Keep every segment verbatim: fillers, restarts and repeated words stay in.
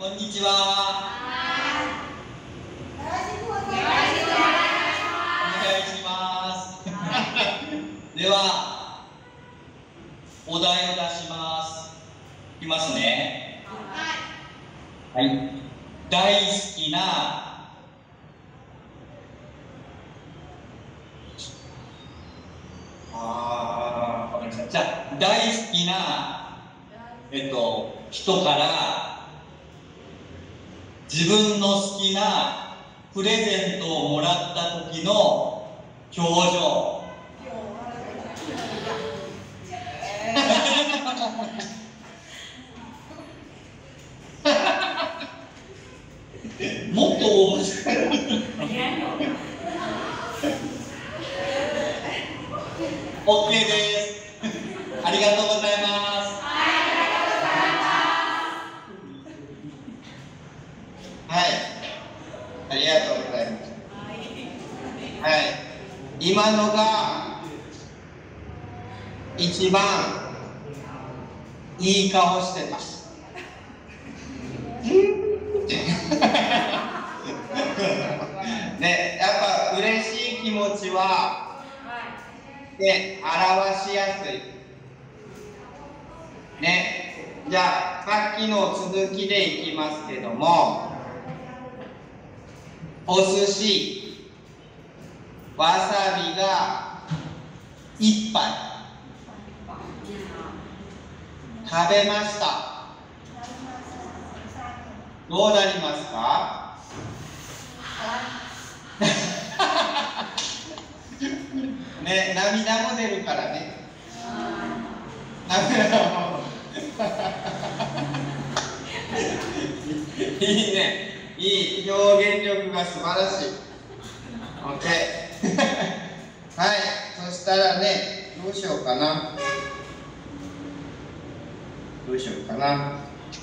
こんにちは。 よろしくお願いします。では、お題を出します。いきますね。はい。大好きなあー、わかりました。じゃあ、大好きな、えっと、人から自分の好きなプレゼントをもらった時の表情。もっと面白い。オッケーです。ありがとうございます。はい、ありがとうございます。はい、今のが一番いい顔してます。ね、やっぱ嬉しい気持ちは、ね、表しやすい。ね、じゃあさっきの続きでいきますけども、お寿司、わさびがいっぱい食べました。どうなりますか？ね、涙も出るからね。涙もいいね、いい表現力が素晴らしい。OK はい、そしたらね、どうしようかな。どうしようかな。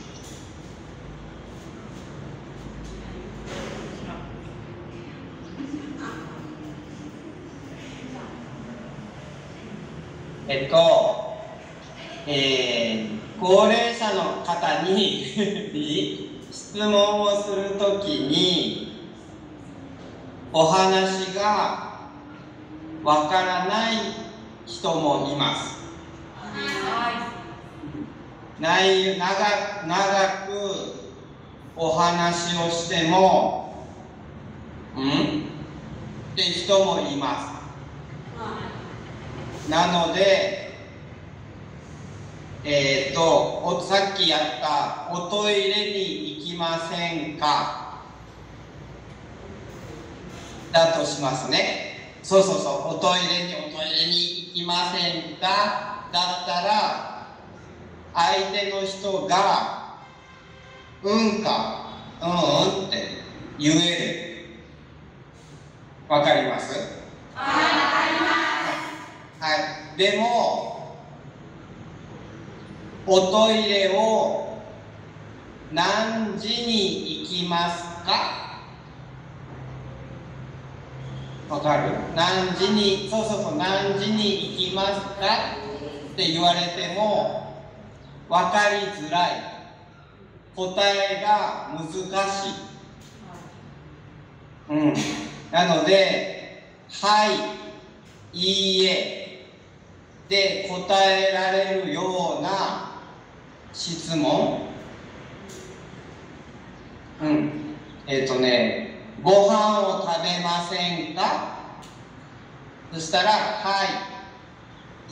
えっと、えー、高齢者の方に質問をするときにお話がわからない人もいます。長, 長くお話をしてもんって人もいます。なので、えー、とさっきやったおトイレに行きませんかだとしますね。そうそうそう、おトイレにおトイレに行きませんかだったら相手の人がうんかうんって言える。わかります？はい、でもおトイレを何時に行きますか？わかる？何時に、そうそうそう、何時に行きますかって言われても分かりづらい。答えが難しい。うん。なので、はい、いいえで答えられるような質問。うん。えっとね、ご飯を食べませんか？そしたら、はい、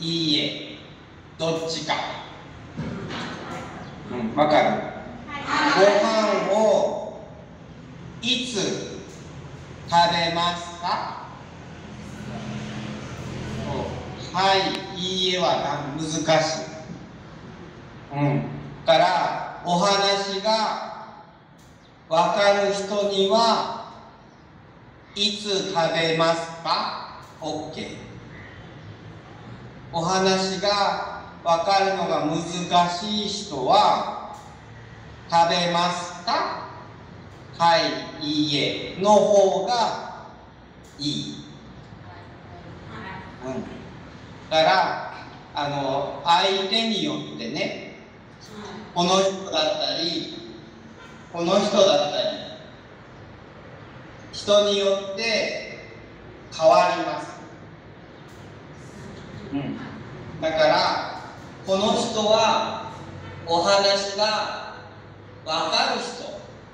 いいえ、どっちか。うん、わかる？ご飯をいつ食べますか？はい、いいえは難しい。うん。だから、お話がわかる人には、いつ食べますか？ OK。お話がわかるのが難しい人は、食べますか？はい、いいえの方がいい。うん。だから、あの、相手によってね、この人だったり、 この人だったり、人によって変わります。うん、だからこの人はお話が分かる人、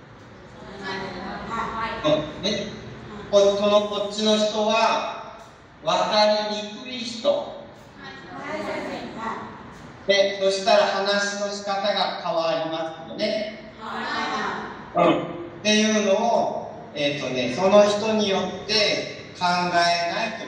ね、このこっちの人は分かりにくい人で、そしたら話の仕方が変わりますよね。うん、っていうのを、えーとね、その人によって考えないと